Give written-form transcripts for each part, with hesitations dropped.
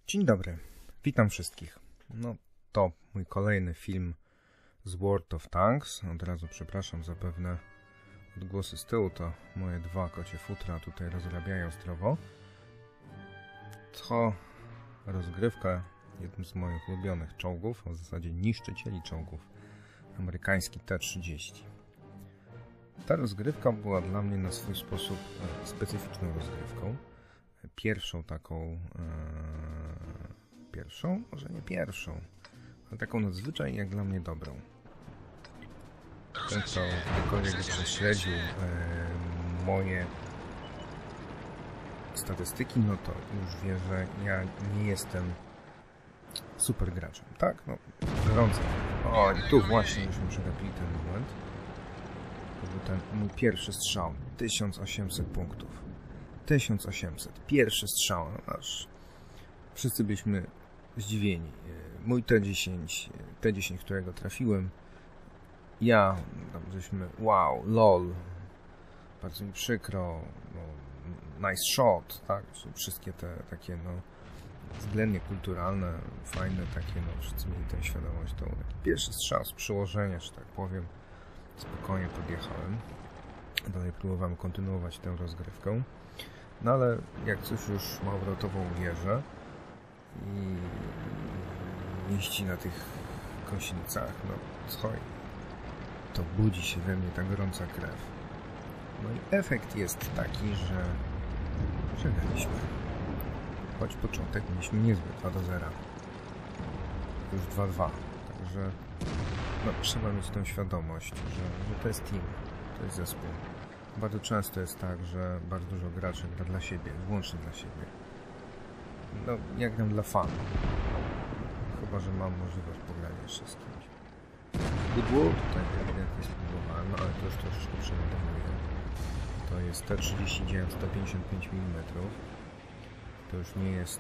Dzień dobry, witam wszystkich. No to mój kolejny film z World of Tanks. Od razu przepraszam za pewne odgłosy z tyłu, to moje dwa kocie futra tutaj rozrabiają zdrowo. To rozgrywka jednym z moich ulubionych czołgów, a w zasadzie niszczycieli czołgów, amerykański T-30. Ta rozgrywka była dla mnie na swój sposób specyficzną rozgrywką. Pierwszą taką, może nie pierwszą, ale taką nadzwyczaj jak dla mnie dobrą. Ten, kto kiedykolwiek prześledził moje statystyki, no to już wie, że ja nie jestem super graczem, tak? No, gorąco. O, i tu właśnie myśmy przegapili ten moment. To był ten mój pierwszy strzał, 1800 punktów. 1800. Pierwszy strzał, aż wszyscy byliśmy zdziwieni. Mój T10, którego trafiłem, ja, tam żeśmy, wow, lol, bardzo mi przykro, no, nice shot, tak, wszystkie te takie, no, względnie kulturalne, fajne takie, no, wszyscy mieli tę świadomość, to taki pierwszy strzał z przyłożenia, że tak powiem, spokojnie podjechałem. Dalej próbowałem kontynuować tę rozgrywkę. No ale jak coś już ma obrotową wieżę i jeździ na tych gąsienicach, no co, to budzi się we mnie ta gorąca krew. No i efekt jest taki, że przegraliśmy. Choć początek mieliśmy niezły, 2-0. Już 2-2. Także no, trzeba mieć tą świadomość, że to jest team, to jest zespół. Bardzo często jest tak, że bardzo dużo graczy gra dla siebie, wyłącznie dla siebie. No, ja gram dla fanów. Chyba że mam możliwość pogrania jeszcze z kimś. Bydło tutaj ewidentnie spróbowałem, no ale to już troszeczkę przeładowuję. To jest T-39 155 mm. To już nie jest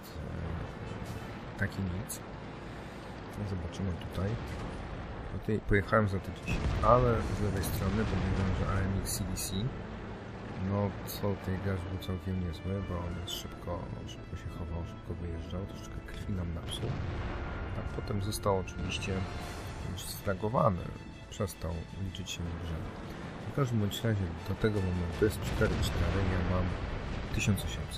taki nic. No, zobaczymy tutaj. Pojechałem za T-10, ale z lewej strony, bo mówiłem, że AMX CDC, no co tej gracz był całkiem niezły, bo on szybko się chował, szybko wyjeżdżał, troszeczkę krwi nam napsuł, a potem został oczywiście już sfragowany, przestał liczyć się w grze. W każdym bądź razie do tego momentu jest 4-4, ja mam 1800.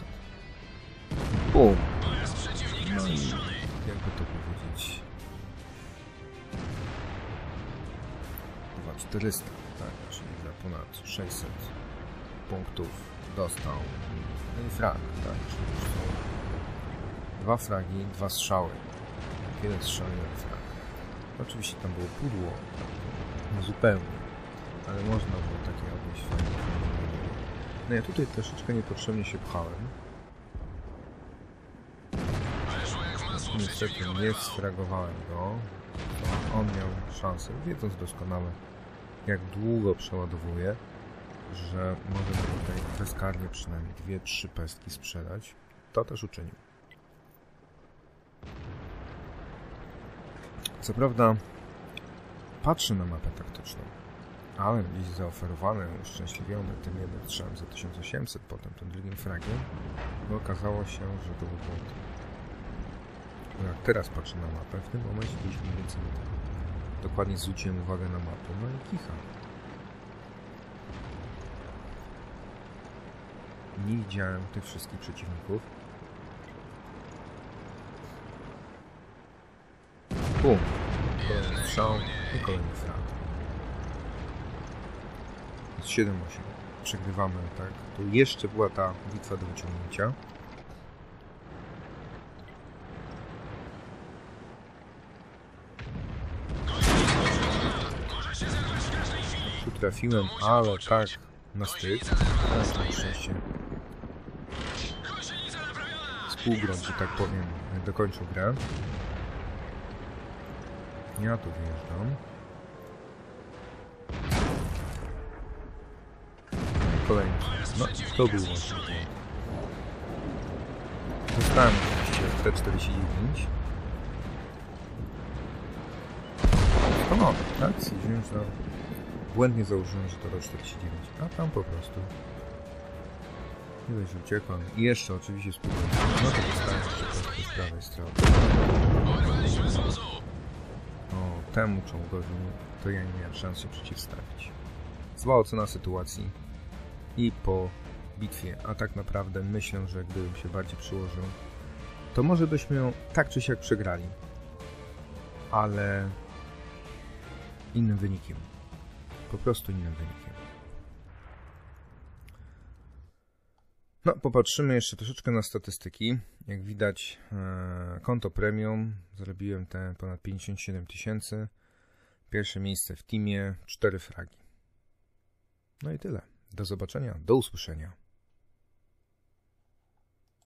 Bum! No i jakby to powiedzieć, 400, tak, czyli za ponad 600 punktów dostał. No i frag, tak, czyli już są 2 fragi, 2 strzały. Jeden strzał, jeden frag. Oczywiście tam było pudło, tak, nie zupełnie, ale można było takie odnieść fajne. No ja tutaj troszeczkę niepotrzebnie się pchałem. Niestety nie sfragowałem go. On miał szansę, wiedząc doskonale, jak długo przeładowuje, że może tutaj bezkarnie przynajmniej 2-3 pestki sprzedać. To też uczynił. Co prawda patrzę na mapę taktyczną, ale gdzieś zaoferowany, uszczęśliwiony tym jednym strzałem za 1800, potem tym drugim fragiem, no okazało się, że to był błąd. Jak teraz patrzę na mapę, w tym momencie gdzieś mniej więcej dokładnie zwróciłem uwagę na mapę, no i kicha. Nie widziałem tych wszystkich przeciwników. Bum! Kolejny strzał i kolejny frag. Jest 7-8. Przegrywamy, tak? Tu jeszcze była ta bitwa do wyciągnięcia. Trafiłem, ale tak na styk. Teraz na szczęście współgracz, że tak powiem, dokończył grę. Ja tu wyjeżdżam. Kolejny. No, to był właśnie błąd. Dostałem oczywiście T-49. No, tak? Stwierdziłem, że błędnie założyłem, że to do 49, a tam po prostu Nie dość, że uciekłem. I jeszcze oczywiście spróbuję. No to dostałem jeszcze troszkę z prawej strony. O, temu czołgowi to ja nie miałem szans się przeciwstawić. Zła ocena sytuacji i po bitwie, a tak naprawdę myślę, że gdybym się bardziej przyłożył, to może byśmy ją tak czy siak przegrali, ale innym wynikiem. Po prostu innym wynikiem. No, popatrzymy jeszcze troszeczkę na statystyki. Jak widać, konto premium, zarobiłem te ponad 57 000. Pierwsze miejsce w teamie, 4 fragi. No i tyle. Do zobaczenia, do usłyszenia.